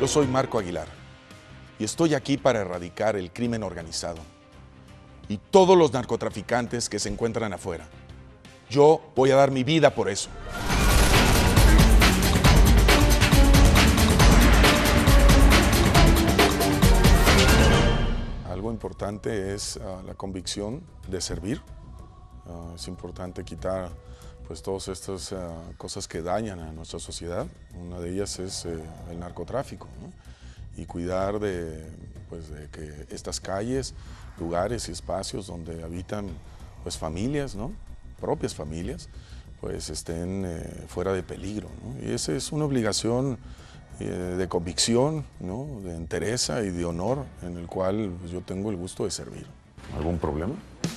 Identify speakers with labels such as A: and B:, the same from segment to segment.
A: Yo soy Marco Aguilar y estoy aquí para erradicar el crimen organizado y todos los narcotraficantes que se encuentran afuera. Yo voy a dar mi vida por eso. Algo importante es la convicción de servir. Es importante quitar pues todas estas cosas que dañan a nuestra sociedad. Una de ellas es el narcotráfico, ¿no? Y cuidar de que estas calles, lugares y espacios donde habitan pues familias, ¿no? Propias familias, pues estén fuera de peligro, ¿no? Y esa es una obligación de convicción, ¿no? De entereza y de honor en el cual pues, yo tengo el gusto de servir. ¿Algún problema?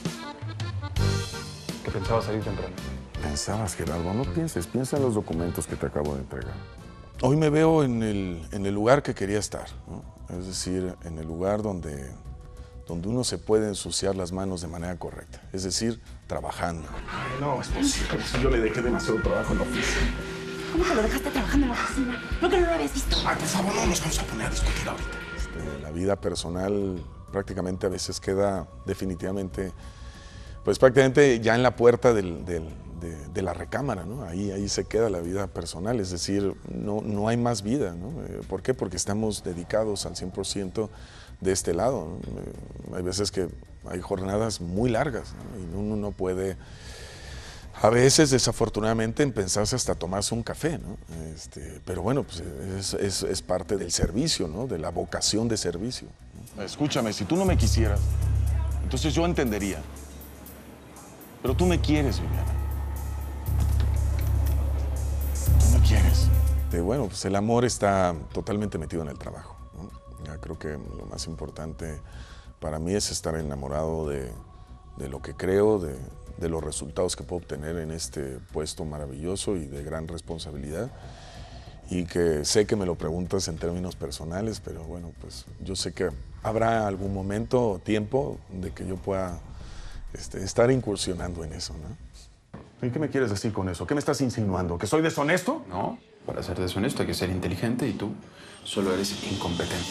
B: Que pensaba salir temprano.
A: Pensabas, Gerardo, no pienses, piensa en los documentos que te acabo de entregar. Hoy me veo en el lugar que quería estar, ¿no? Es decir, en el lugar donde uno se puede ensuciar las manos de manera correcta, es decir, trabajando.
C: Ay, no, es posible, si yo le dejé demasiado trabajo en la oficina.
D: ¿Cómo que lo dejaste trabajando en la oficina? ¿No que no lo habías visto?
C: Ay, por favor, no nos vamos a poner a discutir ahorita.
A: La vida personal prácticamente a veces queda definitivamente, pues prácticamente ya en la puerta de la recámara, ¿no? Ahí se queda la vida personal, es decir, no hay más vida, ¿no? ¿Por qué? Porque estamos dedicados al 100% de este lado, ¿no? Hay veces que hay jornadas muy largas, ¿no? Y uno no puede, a veces desafortunadamente, pensarse hasta tomarse un café, ¿no? Pero bueno, pues es parte del servicio, ¿no? De la vocación de servicio, ¿no? Escúchame, si tú no me quisieras, entonces yo entendería. Pero tú me quieres, Viviana. Tú me quieres. Bueno, pues el amor está totalmente metido en el trabajo, ¿no? Ya creo que lo más importante para mí es estar enamorado de lo que creo, de los resultados que puedo obtener en este puesto maravilloso y de gran responsabilidad. Y que sé que me lo preguntas en términos personales, pero bueno, pues yo sé que habrá algún momento o tiempo de que yo pueda estar incursionando en eso, ¿no?
C: ¿Y qué me quieres decir con eso? ¿Qué me estás insinuando? ¿Que soy deshonesto?
B: No, para ser deshonesto hay que ser inteligente y tú solo eres incompetente.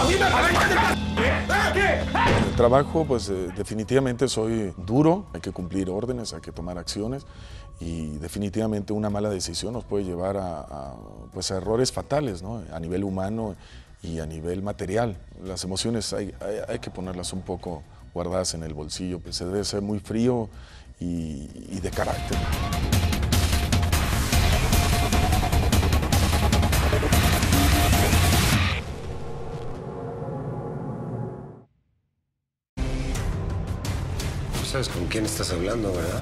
A: En el trabajo, pues definitivamente soy duro, hay que cumplir órdenes, hay que tomar acciones y definitivamente una mala decisión nos puede llevar a errores fatales, ¿no? A nivel humano y a nivel material. Las emociones hay que ponerlas un poco guardadas en el bolsillo, pues se debe ser muy frío y de carácter.
E: Tú sabes con quién estás hablando, ¿verdad?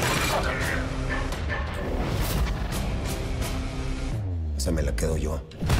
E: Esa me la quedo yo.